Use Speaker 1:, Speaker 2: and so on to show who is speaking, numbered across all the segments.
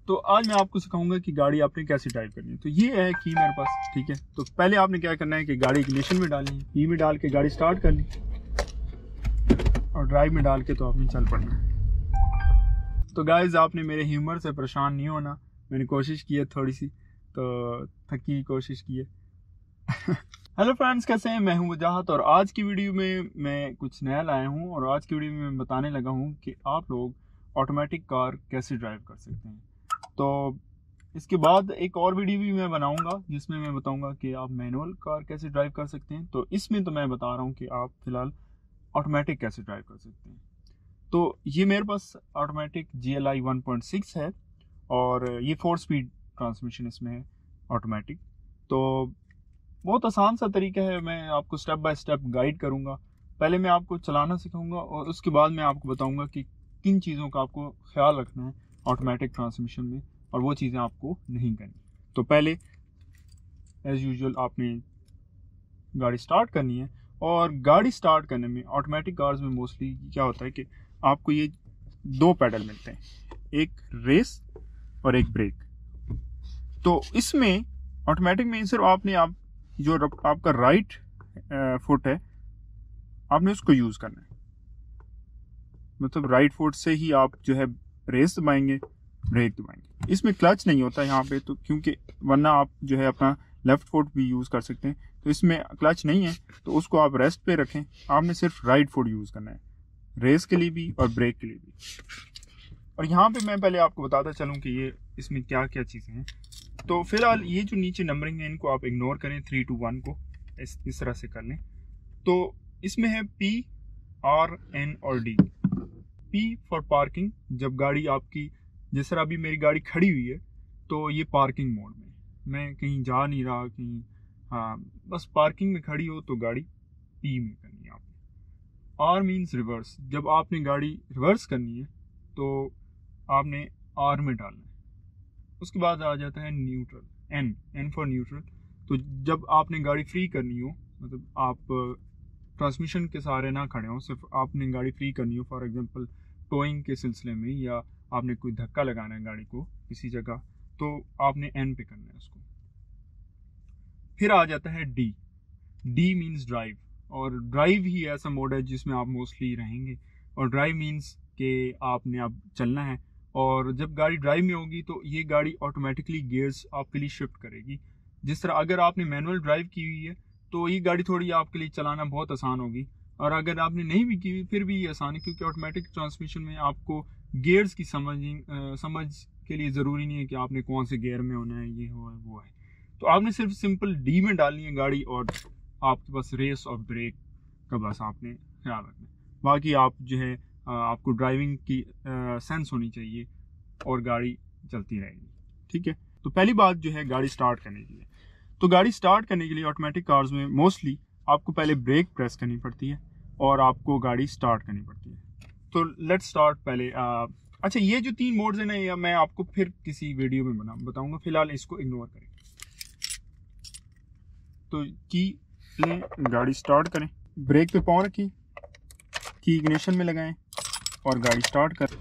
Speaker 1: तो आज मैं आपको सिखाऊंगा कि गाड़ी आपने कैसे ड्राइव करनी है। तो ये है की मेरे पास, ठीक है। तो पहले आपने क्या करना है कि गाड़ी इग्निशन में डालनी है, ई में डाल के गाड़ी स्टार्ट करनी और ड्राइव में डाल के तो आपने चल पड़ना है। तो गाइज आपने मेरे ह्यूमर से परेशान नहीं होना, मैंने कोशिश की है थोड़ी सी, तो थकी कोशिश की है। हेलो फ्रेंड्स, कैसे हैं? मैं हूं वजाहत और आज की वीडियो में मैं कुछ नया लाया हूं और आज की वीडियो में मैं बताने लगा हूं कि आप लोग ऑटोमेटिक कार कैसे ड्राइव कर सकते हैं। तो इसके बाद एक और वीडियो भी मैं बनाऊंगा जिसमें मैं बताऊंगा कि आप मैनुअल कार कैसे ड्राइव कर सकते हैं। तो इसमें तो मैं बता रहा हूं कि आप फिलहाल ऑटोमेटिक कैसे ड्राइव कर सकते हैं। तो ये मेरे पास ऑटोमेटिक GLI 1.6 है और ये 4 स्पीड ट्रांसमिशन इसमें है ऑटोमेटिक। तो बहुत आसान सा तरीका है, मैं आपको स्टेप बाय स्टेप गाइड करूंगा। पहले मैं आपको चलाना सिखाऊंगा और उसके बाद मैं आपको बताऊंगा कि किन चीज़ों का आपको ख्याल रखना है ऑटोमेटिक ट्रांसमिशन में और वो चीज़ें आपको नहीं करनी। तो पहले एज़ यूजुअल आपने गाड़ी स्टार्ट करनी है और गाड़ी स्टार्ट करने में ऑटोमेटिक कार्स में मोस्टली क्या होता है कि आपको ये 2 पैडल मिलते हैं, एक रेस और एक ब्रेक। तो इसमें ऑटोमेटिक में सिर्फ आप जो आपका राइट फुट है आपने उसको यूज करना है, मतलब राइट फुट से ही आप जो है रेस दबाएंगे, ब्रेक दबाएंगे। इसमें क्लच नहीं होता यहाँ पे, तो क्योंकि वरना आप जो है अपना लेफ्ट फुट भी यूज कर सकते हैं। तो इसमें क्लच नहीं है तो उसको आप रेस्ट पे रखें, आपने सिर्फ राइट फुट यूज करना है रेस के लिए भी और ब्रेक के लिए भी। और यहाँ पे मैं पहले आपको बताता चलूँ कि ये इसमें क्या क्या चीज़ें हैं। तो फिलहाल ये जो नीचे नंबरिंग है इनको आप इग्नोर करें, 3 to 1 को इस तरह से कर लें। तो इसमें है P, R, N और D। P फॉर पार्किंग, जब गाड़ी आपकी जिस तरह अभी मेरी गाड़ी खड़ी हुई है तो ये पार्किंग मोड में, मैं कहीं जा नहीं रहा कहीं, हाँ बस पार्किंग में खड़ी हो तो गाड़ी P में करनी है आपने। R मीन्स रिवर्स, जब आपने गाड़ी रिवर्स करनी है तो आपने R में डालना है। उसके बाद आ जाता है न्यूट्रल, N फॉर न्यूट्रल। तो जब आपने गाड़ी फ्री करनी हो, मतलब आप ट्रांसमिशन के सहारे ना खड़े हो, सिर्फ आपने गाड़ी फ्री करनी हो, फॉर एग्जांपल टोइंग के सिलसिले में, या आपने कोई धक्का लगाना है गाड़ी को किसी जगह, तो आपने N पे करना है उसको। फिर आ जाता है D मीन्स ड्राइव, और ड्राइव ही ऐसा मोड है जिसमें आप मोस्टली रहेंगे। और ड्राइव मीन्स कि आपने अब चलना है, और जब गाड़ी ड्राइव में होगी तो ये गाड़ी ऑटोमेटिकली गियर्स आपके लिए शिफ्ट करेगी। जिस तरह अगर आपने मैनुअल ड्राइव की हुई है तो ये गाड़ी थोड़ी आपके लिए चलाना बहुत आसान होगी, और अगर आपने नहीं भी की हुई फिर भी ये आसान है, क्योंकि ऑटोमेटिक ट्रांसमिशन में आपको गियर्स की समझ के लिए ज़रूरी नहीं है कि आपने कौन से गियर में होना है, ये हो है वो है। तो आपने सिर्फ सिंपल D में डालनी है गाड़ी और आपके पास रेस और ब्रेक का बस आपने ख्याल रखना है। बाकी आप जो है आपको ड्राइविंग की सेंस होनी चाहिए और गाड़ी चलती रहेगी, ठीक है। तो पहली बात जो है गाड़ी स्टार्ट करने के लिए, तो गाड़ी स्टार्ट करने के लिए ऑटोमेटिक कार्स में मोस्टली आपको पहले ब्रेक प्रेस करनी पड़ती है और आपको गाड़ी स्टार्ट करनी पड़ती है। तो लेट्स स्टार्ट पहले। अच्छा, ये जो 3 मोड्स हैं ना, या मैं आपको फिर किसी वीडियो में बताऊंगा, फिलहाल इसको इग्नोर करें। तो की लें, गाड़ी स्टार्ट करें, ब्रेक पे पाँव रखें, की इग्निशन में लगाएं और गाड़ी स्टार्ट कर,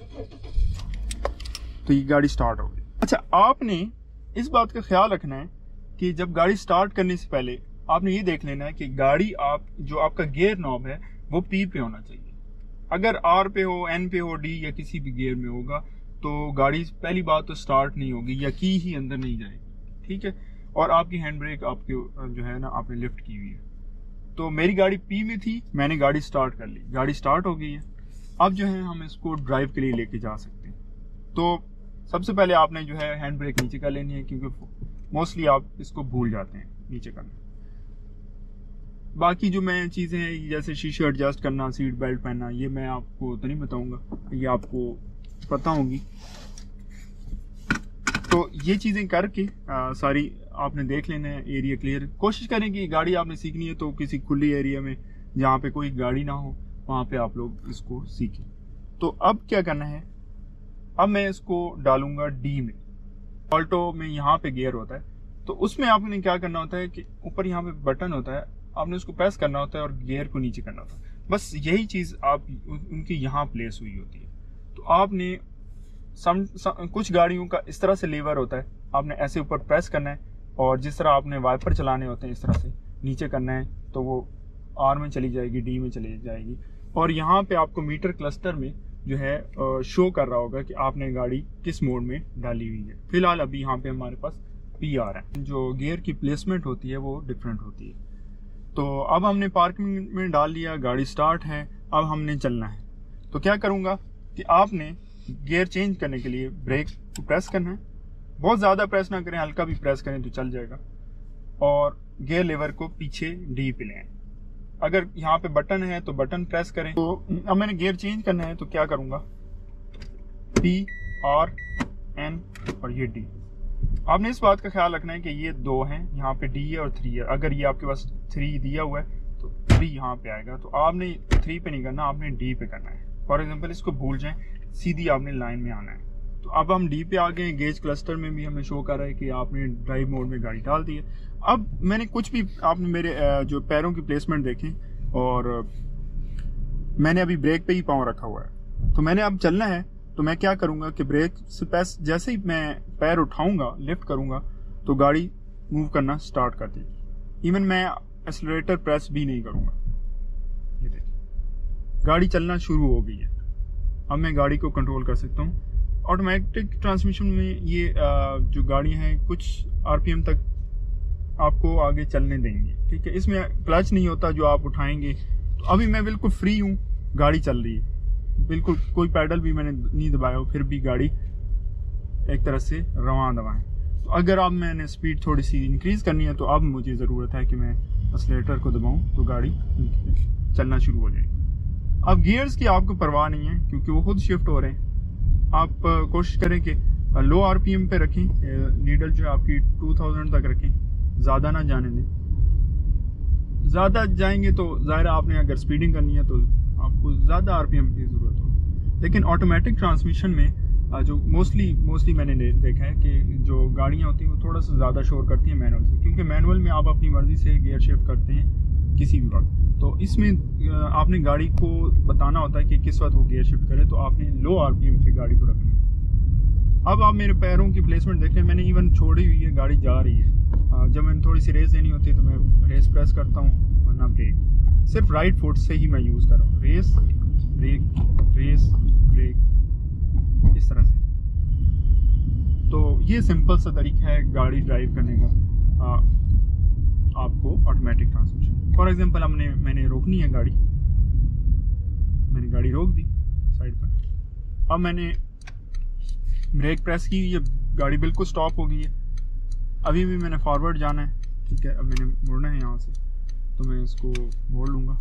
Speaker 1: तो ये गाड़ी स्टार्ट हो गई। अच्छा, आपने इस बात का ख्याल रखना है कि जब गाड़ी स्टार्ट करने से पहले आपने ये देख लेना है कि गाड़ी जो आपका गियर नॉब है वो P पे होना चाहिए। अगर R पे हो, N पे हो, D या किसी भी गियर में होगा तो गाड़ी पहली बात तो स्टार्ट नहीं होगी या की ही अंदर नहीं जाएगी, ठीक है। और आपकी हैंड ब्रेक आपके जो है ना आपने लिफ्ट की हुई है। तो मेरी गाड़ी P में थी, मैंने गाड़ी स्टार्ट कर ली, गाड़ी स्टार्ट हो गई है। अब जो है हम इसको ड्राइव के लिए लेके जा सकते हैं। तो सबसे पहले आपने जो है हैंड ब्रेक नीचे कर लेनी है, क्योंकि मोस्टली आप इसको भूल जाते हैं नीचे करना। बाकी जो मैं चीज़ें हैं जैसे शीशे एडजस्ट करना, सीट बेल्ट पहनना, ये मैं आपको तो नहीं बताऊंगा, ये आपको पता होंगी। तो ये चीज़ें करके सारी आपने देख लेना है, एरिया क्लियर। कोशिश करें कि गाड़ी आपने सीखनी है तो किसी खुली एरिया में जहाँ पे कोई गाड़ी ना हो वहाँ पे आप लोग इसको सीखें। तो अब क्या करना है, अब मैं इसको डालूंगा D में। ऑल्टो में यहाँ पे गियर होता है, तो उसमें आपने क्या करना होता है कि ऊपर यहाँ पे बटन होता है, आपने उसको प्रेस करना होता है और गियर को नीचे करना होता है। बस यही चीज़ आप उनकी यहाँ प्लेस हुई होती है। तो आपने कुछ गाड़ियों का इस तरह से लीवर होता है, आपने ऐसे ऊपर प्रेस करना है और जिस तरह आपने वाइपर चलाने होते हैं इस तरह से नीचे करना है तो वो आर में चली जाएगी, डी में चली जाएगी। और यहाँ पे आपको मीटर क्लस्टर में जो है शो कर रहा होगा कि आपने गाड़ी किस मोड में डाली हुई है। फिलहाल अभी यहाँ पे हमारे पास पी आ रहा है। जो गियर की प्लेसमेंट होती है वो डिफरेंट होती है। तो अब हमने पार्किंग में डाल लिया, गाड़ी स्टार्ट है, अब हमने चलना है। तो क्या करूँगा कि आपने गियर चेंज करने के लिए ब्रेक को प्रेस करना है, बहुत ज़्यादा प्रेस ना करें, हल्का भी प्रेस करें तो चल जाएगा, और गियर लेवर को पीछे डी पे लें। अगर यहाँ पे बटन है तो बटन प्रेस करें। तो अब मैंने गियर चेंज करना है तो क्या करूँगा, पी आर एन और ये डी। आपने इस बात का ख्याल रखना है कि ये 2 हैं, यहाँ पे डी है और 3 है। अगर ये आपके पास 3 दिया हुआ है तो 3 यहाँ पे आएगा, तो आपने 3 पे नहीं करना, आपने डी पे करना है। फॉर एग्जांपल इसको भूल जाएं, सीधी आपने लाइन में आना है। तो अब हम डी पे आ गए। गेज क्लस्टर में भी हमें शो कर रहा है कि आपने ड्राइव मोड में गाड़ी डाल दी है। अब मैंने कुछ भी, आपने मेरे जो पैरों की प्लेसमेंट देखें, और मैंने अभी ब्रेक पे ही पाँव रखा हुआ है। तो मैंने अब चलना है तो मैं क्या करूँगा कि ब्रेक से जैसे ही मैं पैर उठाऊंगा, लिफ्ट करूँगा, तो गाड़ी मूव करना स्टार्ट कर देगी। इवन मैं एक्सीलरेटर प्रेस भी नहीं करूँगा। ये देखिए गाड़ी चलना शुरू हो गई है। अब मैं गाड़ी को कंट्रोल कर सकता हूँ। ऑटोमेटिक ट्रांसमिशन में ये जो गाड़ियाँ हैं कुछ आरपीएम तक आपको आगे चलने देंगे, ठीक है। इसमें क्लच नहीं होता जो आप उठाएंगे। तो अभी मैं बिल्कुल फ्री हूँ, गाड़ी चल रही है, बिल्कुल कोई पैडल भी मैंने नहीं दबाया, फिर भी गाड़ी एक तरह से रवां दवाएं। तो अगर अब मैंने स्पीड थोड़ी सी इंक्रीज करनी है तो अब मुझे ज़रूरत है कि मैं एक्सीलरेटर को दबाऊं तो गाड़ी चलना शुरू हो जाएगी। अब गियर्स की आपको परवाह नहीं है क्योंकि वो खुद शिफ्ट हो रहे हैं। आप कोशिश करें कि लो आरपीएम पे रखें, नीडल जो है आपकी 2000 तक रखें, ज़्यादा ना जाने दें। ज़्यादा जाएंगे तो ज़ाहिर आपने अगर स्पीडिंग करनी है तो आपको ज़्यादा आरपीएम की ज़रूरत होगी। लेकिन ऑटोमेटिक ट्रांसमिशन में जो मोस्टली मैंने देखा है कि जो गाड़ियाँ होती हैं वो थोड़ा सा ज़्यादा शोर करती हैं मैनुअल से, क्योंकि मैनुअल में आप अपनी मर्ज़ी से गियर शिफ्ट करते हैं किसी भी वक्त। तो इसमें आपने गाड़ी को बताना होता है कि किस वक्त वो गियर शिफ्ट करे, तो आपने लो आरपीएम पे गाड़ी को रखना है। अब आप मेरे पैरों की प्लेसमेंट देख रहे हैं, मैंने इवन छोड़ी हुई है, गाड़ी जा रही है। जब मैंने थोड़ी सी रेस देनी होती है तो मैं रेस प्रेस करता हूँ, वरना ब्रेक। सिर्फ राइट फुट से ही मैं यूज़ कर रहा हूँ, रेस ब्रेक, रेस ब्रेक, इस तरह से। तो ये सिंपल सा तरीका है गाड़ी ड्राइव करने का, आपको ऑटोमेटिक ट्रांसमिशन। फॉर एग्जांपल मैंने रोकनी है गाड़ी, मैंने गाड़ी रोक दी साइड पर। अब मैंने ब्रेक प्रेस की, ये गाड़ी बिल्कुल स्टॉप हो गई है। अभी भी मैंने फॉरवर्ड जाना है, ठीक है। अब मैंने मुड़ना है यहाँ से, तो मैं इसको मोड़ लूँगा।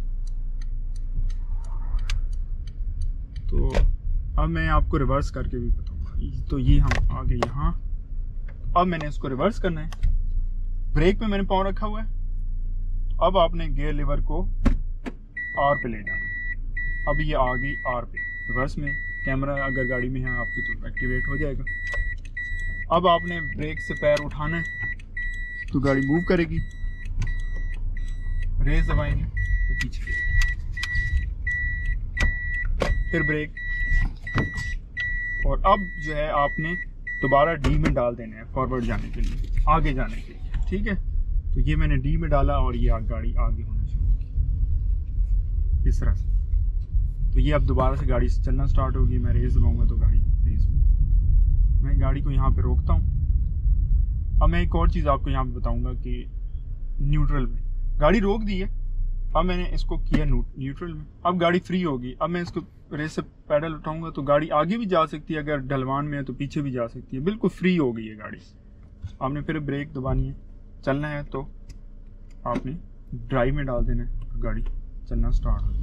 Speaker 1: तो अब मैं आपको रिवर्स करके भी बताऊँगा। तो ये हम आ गए यहाँ, अब मैंने इसको रिवर्स करना है। ब्रेक पे मैंने पाँव रखा हुआ है, तो अब आपने गियर लीवर को आर पे ले जाना। अब ये आ गई आर पे, रिवर्स में। कैमरा अगर गाड़ी में है आपकी तो एक्टिवेट हो जाएगा। अब आपने ब्रेक से पैर उठाना है तो गाड़ी मूव करेगी, रेस दबाएंगे तो पीछे फिर ब्रेक। और अब जो है आपने दोबारा डी में डाल देना है फॉरवर्ड जाने के लिए, आगे जाने के लिए, ठीक है। तो ये मैंने डी में डाला और ये गाड़ी आगे होना शुरू की इस तरह से। तो ये अब दोबारा से गाड़ी चलना स्टार्ट होगी। मैं रेस दबाऊंगा तो गाड़ी रेस में। मैं गाड़ी को यहाँ पे रोकता हूँ। अब मैं एक और चीज़ आपको यहाँ पे बताऊंगा कि न्यूट्रल में गाड़ी रोक दी है, अब मैंने इसको किया न्यूट्रल में। अब गाड़ी फ्री होगी। अब मैं इसको रेस से पैडल उठाऊंगा तो गाड़ी आगे भी जा सकती है, अगर ढलवान में है तो पीछे भी जा सकती है, बिल्कुल फ्री हो गई है गाड़ी। आपने फिर ब्रेक दबानी है, चलना है तो आपने ड्राइव में डाल देना है, गाड़ी चलना स्टार्ट हो।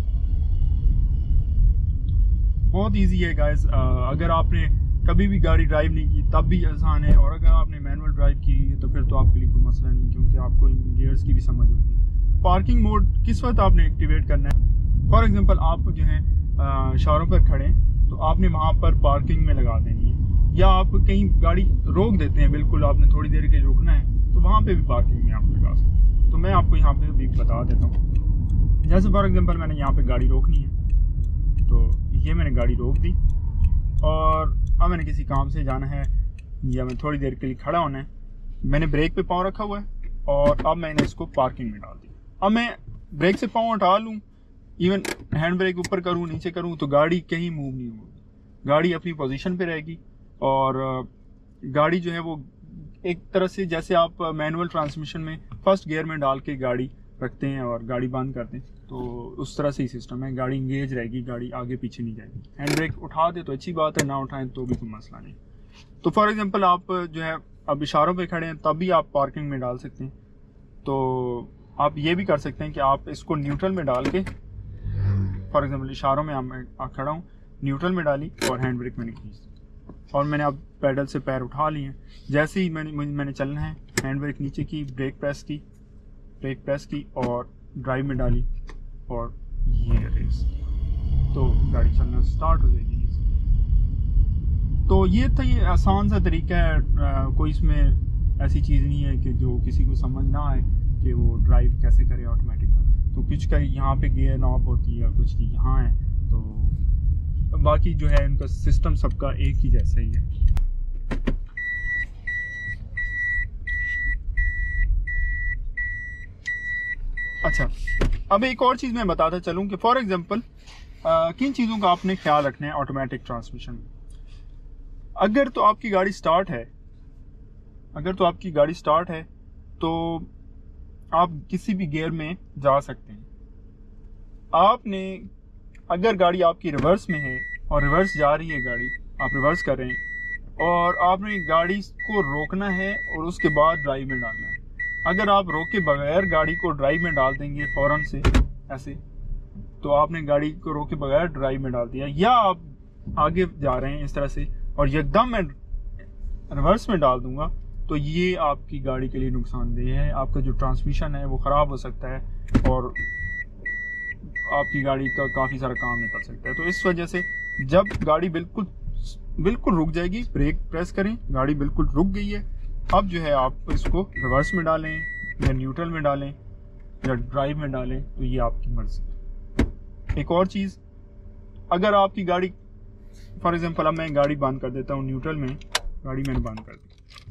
Speaker 1: बहुत इजी है गाइस। अगर आपने कभी भी गाड़ी ड्राइव नहीं की तब भी आसान है, और अगर आपने मैनुअल ड्राइव की है तो फिर तो आपके लिए कोई मसला नहीं, क्योंकि आपको इन गियर्स की भी समझ होगी। पार्किंग मोड किस वक्त आपने एक्टिवेट करना है। फॉर एग्जांपल आप जो है शारों पर खड़े हैं तो आपने वहाँ पर पार्किंग में लगा देनी है, या आप कहीं गाड़ी रोक देते हैं बिल्कुल, आपने थोड़ी देर के लिए रुकना है तो वहाँ पे भी पार्किंग में आप लगा सकते हैं। तो मैं आपको यहाँ पे भी बता देता हूँ। जैसे फॉर एग्जांपल मैंने यहाँ पे गाड़ी रोकनी है, तो ये मैंने गाड़ी रोक दी। और अब मैंने किसी काम से जाना है या मैं थोड़ी देर के लिए खड़ा होना है, मैंने ब्रेक पे पाँव रखा हुआ है और अब मैंने इसको पार्किंग में डाल दिया। अब मैं ब्रेक से पाँव हटा लूँ, इवन हैंड ब्रेक ऊपर करूँ नीचे करूँ तो गाड़ी कहीं मूव नहीं होगी, गाड़ी अपनी पोजीशन पे रहेगी। और गाड़ी जो है वो एक तरह से जैसे आप मैनुअल ट्रांसमिशन में फर्स्ट गियर में डाल के गाड़ी रखते हैं और गाड़ी बंद करते हैं, तो उस तरह से ही सिस्टम है। गाड़ी इंगेज रहेगी, गाड़ी आगे पीछे नहीं जाएगी। हैंड ब्रेक उठा दे तो अच्छी बात है, ना उठाएं तो भी कोई मसला नहीं। तो फॉर एग्जांपल आप जो है अब इशारों पे खड़े हैं तब भी आप पार्किंग में डाल सकते हैं। तो आप ये भी कर सकते हैं कि आप इसको न्यूट्रल में डाल के, फॉर एग्जांपल इशारों में मैं खड़ा हूँ, न्यूट्रल में डाली और हैंड ब्रेक मैंने खींच और मैंने अब पैडल से पैर उठा लिए हैं। जैसे ही मैंने चलना है, हैंड ब्रेक नीचे की, ब्रेक प्रेस की और ड्राइव में डाली और ये रेस, तो गाड़ी चलना स्टार्ट हो जाएगी। तो ये आसान सा तरीका है, कोई इसमें ऐसी चीज़ नहीं है कि जो किसी को समझ ना आए कि वो ड्राइव कैसे करे ऑटोमेटिक का। तो कुछ का यहाँ पे गियर नॉब होती है, कुछ की यहाँ है, तो बाकी जो है इनका सिस्टम सबका एक ही जैसा ही है। अच्छा, अब एक और चीज़ मैं बताता चलूँ कि फॉर एग्जांपल किन चीज़ों का आपने ख्याल रखना है ऑटोमेटिक ट्रांसमिशन में। अगर तो आपकी गाड़ी स्टार्ट है तो आप किसी भी गियर में जा सकते हैं। आपने अगर गाड़ी आपकी रिवर्स में है और रिवर्स जा रही है गाड़ी, आप रिवर्स कर रहे हैं और आपने गाड़ी को रोकना है और उसके बाद ड्राइव में डालना है। अगर आप रोके बगैर गाड़ी को ड्राइव में डाल देंगे फौरन से ऐसे, तो आपने गाड़ी को रोके बगैर ड्राइव में डाल दिया, या आप आगे जा रहे हैं इस तरह से और एकदम मैं रिवर्स में डाल दूंगा, तो ये आपकी गाड़ी के लिए नुकसानदेह है। आपका जो ट्रांसमिशन है वो ख़राब हो सकता है और आपकी गाड़ी का काफ़ी सारा काम निकल सकता है। तो इस वजह से जब गाड़ी बिल्कुल रुक जाएगी, ब्रेक प्रेस करें, गाड़ी बिल्कुल रुक गई है, अब जो है आप इसको रिवर्स में डालें या न्यूट्रल में डालें या ड्राइव में डालें, तो ये आपकी मर्जी है। एक और चीज़, अगर आपकी गाड़ी फॉर एग्जांपल अब मैं गाड़ी बंद कर देता हूँ न्यूट्रल में, गाड़ी मैंने बंद कर दी।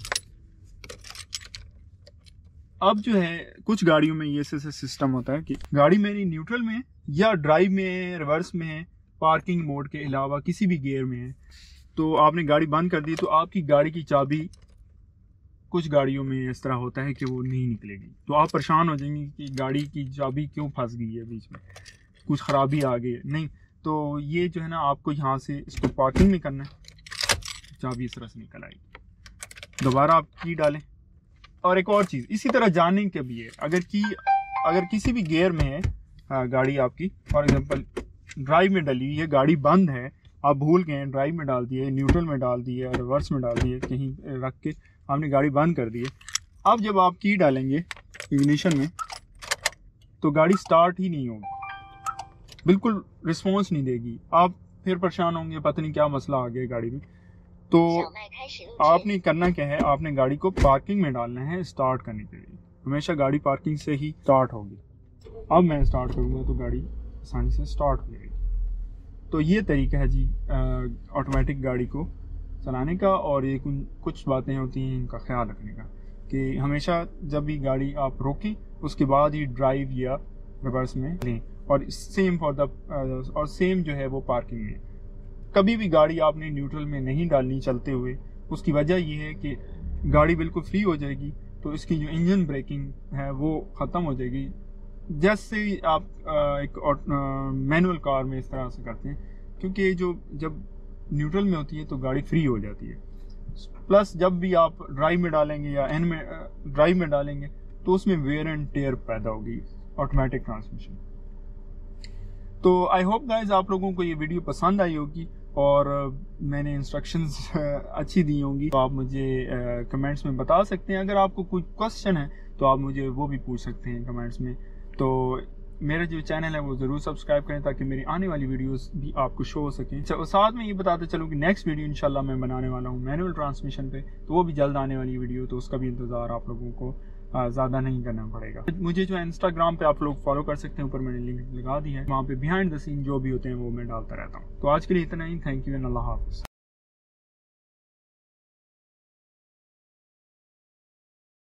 Speaker 1: अब जो है कुछ गाड़ियों में ये सिस्टम होता है कि गाड़ी मेरी न्यूट्रल में या ड्राइव में है, रिवर्स में है, पार्किंग मोड के अलावा किसी भी गियर में है, तो आपने गाड़ी बंद कर दी तो आपकी गाड़ी की चाबी, कुछ गाड़ियों में इस तरह होता है कि वो नहीं निकलेगी, तो आप परेशान हो जाएंगे कि गाड़ी की चाबी क्यों फंस गई है, बीच में कुछ ख़राबी आ गई है। नहीं, तो ये जो है ना आपको यहाँ से इसको पार्किंग में करना है, चाबी इस तरह से निकल आएगी, दोबारा आप की डालें। और एक और चीज़ इसी तरह जानने के भी है, अगर किसी भी गियर में है गाड़ी आपकी, फॉर एग्जांपल ड्राइव में डली है, गाड़ी बंद है, आप भूल गए ड्राइव में डाल दिए, न्यूट्रल में डाल दिए, रिवर्स में डाल दिए, कहीं रख के आपने गाड़ी बंद कर दी है। अब जब आप की डालेंगे इग्निशन में तो गाड़ी स्टार्ट ही नहीं होगी, बिल्कुल रिस्पॉन्स नहीं देगी, आप फिर परेशान होंगे, पता नहीं क्या मसला आ गया गाड़ी में। तो आपने करना क्या है, आपने गाड़ी को पार्किंग में डालना है स्टार्ट करने के लिए। हमेशा गाड़ी पार्किंग से ही स्टार्ट होगी। अब मैं स्टार्ट करूँगा तो गाड़ी आसानी से स्टार्ट हो जाएगी। तो ये तरीका है जी ऑटोमेटिक गाड़ी को चलाने का। और ये कुछ बातें होती हैं इनका ख्याल रखने का, कि हमेशा जब भी गाड़ी आप रोकें उसके बाद ही ड्राइव या रिवर्स में लें, और सेम जो है वो पार्किंग में। कभी भी गाड़ी आपने न्यूट्रल में नहीं डालनी चलते हुए, उसकी वजह यह है कि गाड़ी बिल्कुल फ्री हो जाएगी, तो इसकी जो इंजन ब्रेकिंग है वो ख़त्म हो जाएगी। जैसे आप एक मैनुअल कार में इस तरह से करते हैं, क्योंकि जब न्यूट्रल में होती है तो गाड़ी फ्री हो जाती है। प्लस जब भी आप ड्राइव में डालेंगे या ड्राइव में डालेंगे तो उसमें वेयर एंड टेयर पैदा होगी ऑटोमेटिक ट्रांसमिशन। तो आई होप गाइज आप लोगों को ये वीडियो पसंद आई होगी और मैंने इंस्ट्रक्शंस अच्छी दी होंगी। तो आप मुझे कमेंट्स में बता सकते हैं। अगर आपको कोई क्वेश्चन है तो आप मुझे वो भी पूछ सकते हैं कमेंट्स में। तो मेरा जो चैनल है वो ज़रूर सब्सक्राइब करें ताकि मेरी आने वाली वीडियोस भी आपको शो हो सकें। साथ में ये बताते चलूँ कि नेक्स्ट वीडियो इंशाल्लाह मैं बनाने वाला हूँ मैनुअल ट्रांसमिशन पे, तो वो भी जल्द आने वाली वीडियो, तो उसका भी इंतज़ार आप लोगों को ज़्यादा नहीं करना पड़ेगा। मुझे जो है इंस्टाग्राम पे आप लोग फॉलो कर सकते हैं, ऊपर मैंने लिंक लगा दी है, वहाँ पे बिहाइंड द सीन जो भी होते हैं वो मैं डालता रहता हूँ। तो आज के लिए इतना ही, थैंक यू एंड अल्लाह हाफ़िज़।